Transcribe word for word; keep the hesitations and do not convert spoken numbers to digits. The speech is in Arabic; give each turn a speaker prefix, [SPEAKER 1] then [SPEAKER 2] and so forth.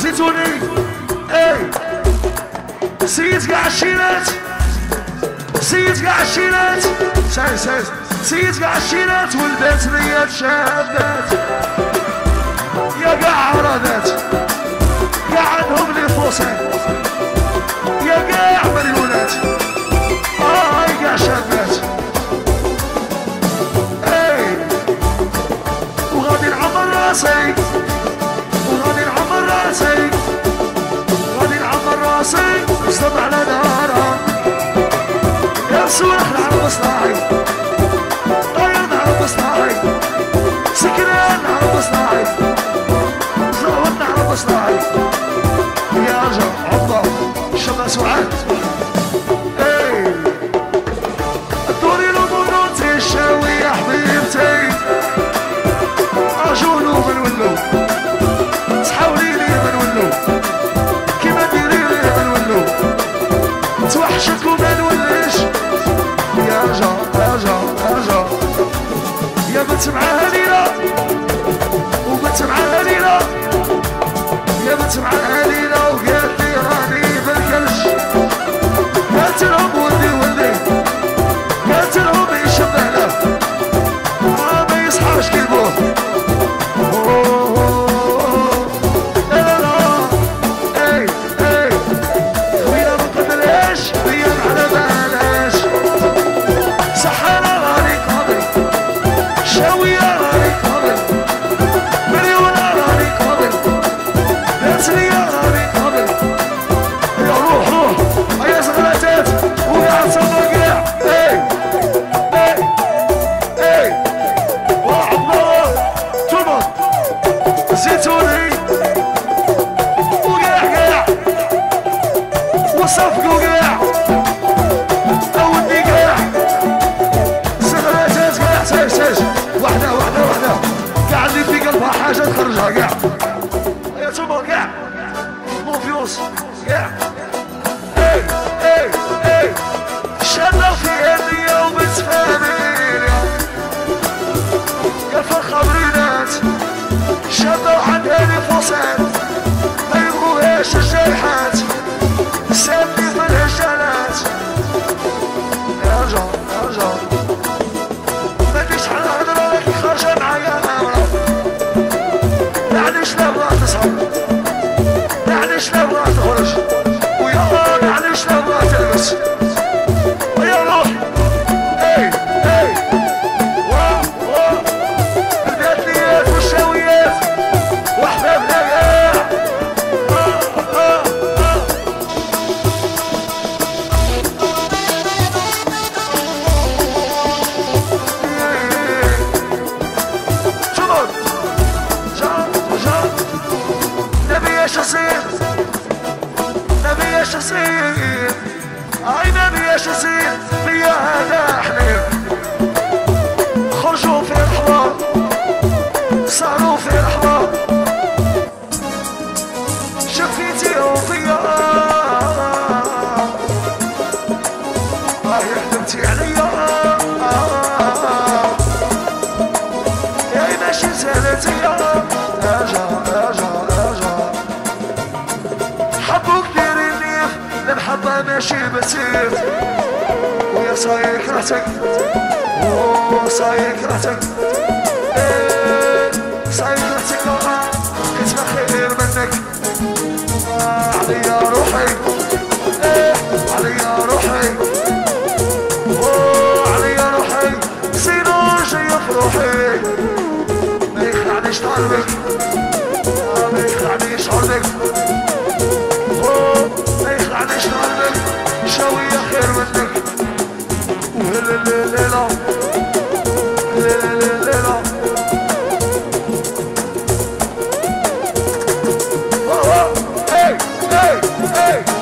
[SPEAKER 1] زيتوني اي سيد كاع الشينات سيد كاع الشينات ساي ساي سيد كاع الشينات والبنت نيات شابات يا كاع عرادات كاع عندهم لي فوسين يا كاع مليونات هاي كاع شابات اي وغادي نعمر راسي وغادي نعمر راسي غادي نعمر راسي نصدم على نهارها يا سواح نعرف صناعي طاير نعرف صناعي سكران نعرف صناعي زهور نعرف صناعي يا رجل عضة شمس وعاد اي دوري لمونوتي الشاوي يا حبيبتي اجولو من ولو تحاولي لي من ولو كيما ديري لي من ولو توحشتكم ما نوليش يا رجا يا رجا يا رجا يا بنت معاها ليلة وبنت معاها ليلة يا بنت معاها ليلة وقالت لي راني بالكلش قالت لهم ولدي ولدي قالت لهم يشبه له ما يصحاش كيبوه زيتوني وقاع قاع وصفقوا قاع اودي قاع زغراتات قاع سايش سايش وحده وحده وحده قاع اللي في قلبها حاجه تخرجها قاع يا توما قاع موفيوس قاع اي اي اي شاده في يدي وبتفهميني يا فرخه بريدات شادة وعندها لي فوسات ما يبغوهاش الجايحات سابني في الهجالات يا رجال يا رجال ما فيش على هضرة لكن خارجة معايا نامرة يعني شلا بغات تصحى يعني شلا بغات تخرج ويا يعني شلا بغات تلبس ويا روح اي اي واو واو البيتليات والشاويات واحباب نقاع شمر جار جار نبي يا شصير نبي يا شصير اي نبي يا شصير فيا هذا حليب خرجوا في الحوار صاروا في الحوار شفيتي وفيا هاي حلمتي عليا يا ماشي زالت يا راجع راجع راجع حبوك دير النيف المحبة ماشي بسيط ويا صاير كرهتك وصاير كرهتك صاير كرهتك كنت بخير منك عليا روحي عليا روحي عليا روحي سينور جاي في روحي ما يخلعنيش طالبك ما يخلعنيش عرضك ما يخلعنيش طالبك شوية خير منك وهلا ليلة ليلة ليلة hey, hey, hey.